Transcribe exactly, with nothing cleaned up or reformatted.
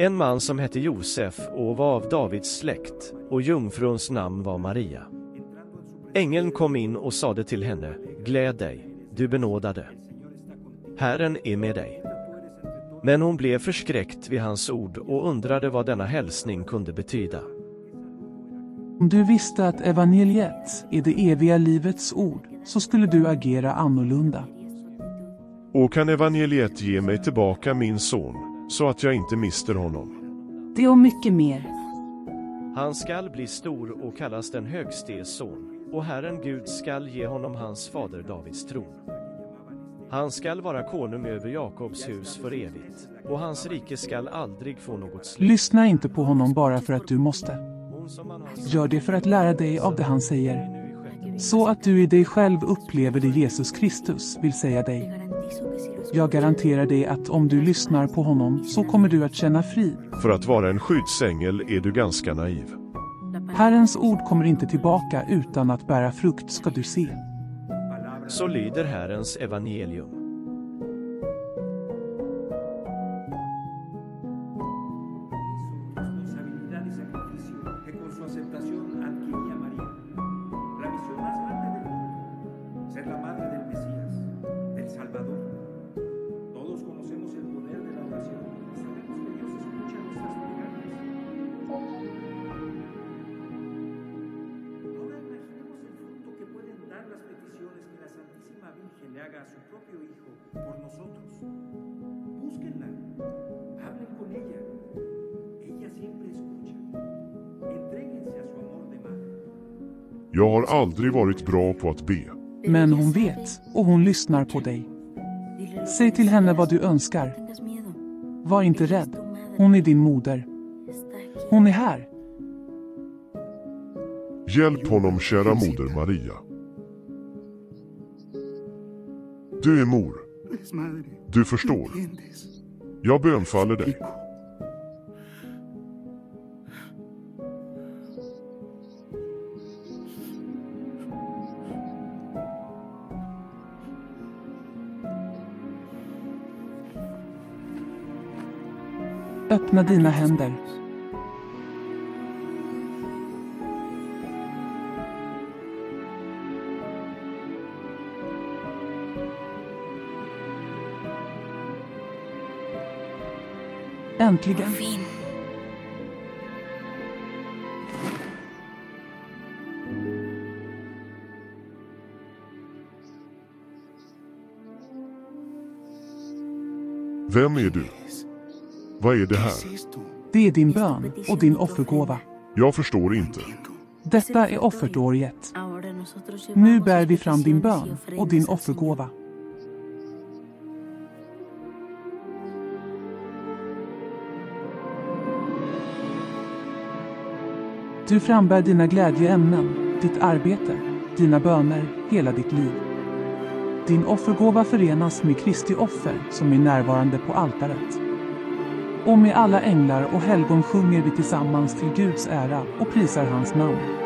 En man som hette Josef och var av Davids släkt, och jungfruns namn var Maria. Ängeln kom in och sade till henne: Gläd dig, du benådade. Herren är med dig. Men hon blev förskräckt vid hans ord och undrade vad denna hälsning kunde betyda. Om du visste att evangeliet är det eviga livets ord, så skulle du agera annorlunda. Och kan evangeliet ge mig tillbaka min son, så att jag inte mister honom? Det och mycket mer. Han skall bli stor och kallas den högstes son, och Herren Gud skall ge honom hans fader Davids tron. Han skall vara konung över Jakobs hus för evigt, och hans rike skall aldrig få något slut. Lyssna inte på honom bara för att du måste. Gör det för att lära dig av det han säger, så att du i dig själv upplever det Jesus Kristus vill säga dig. Jag garanterar dig att om du lyssnar på honom så kommer du att känna frid. För att vara en skyddsängel är du ganska naiv. Herrens ord kommer inte tillbaka utan att bära frukt, ska du se. Så lyder Herrens evangelium. Le haga a su propio hijo por nosotros. Búsquenla, hablen con ella. Ella siempre escucha. Entréguense a su amor de madre. Jag har aldrig varit bra på att be. Men hon vet, och hon lyssnar på dig. Säg till henne vad du önskar. Var inte rädd, hon är din moder. Hon är här. Hjälp honom, kära moder Maria. Du är mor. Du förstår. Jag bönfaller dig. Öppna dina händer. Äntligen. Vem är du? Vad är det här? Det är din bön och din offergåva. Jag förstår inte. Detta är offertoriet. Nu bär vi fram din bön och din offergåva. Du frambär dina glädjeämnen, ditt arbete, dina böner, hela ditt liv. Din offergåva förenas med Kristi offer som är närvarande på altaret. Och med alla änglar och helgon sjunger vi tillsammans till Guds ära och prisar hans namn.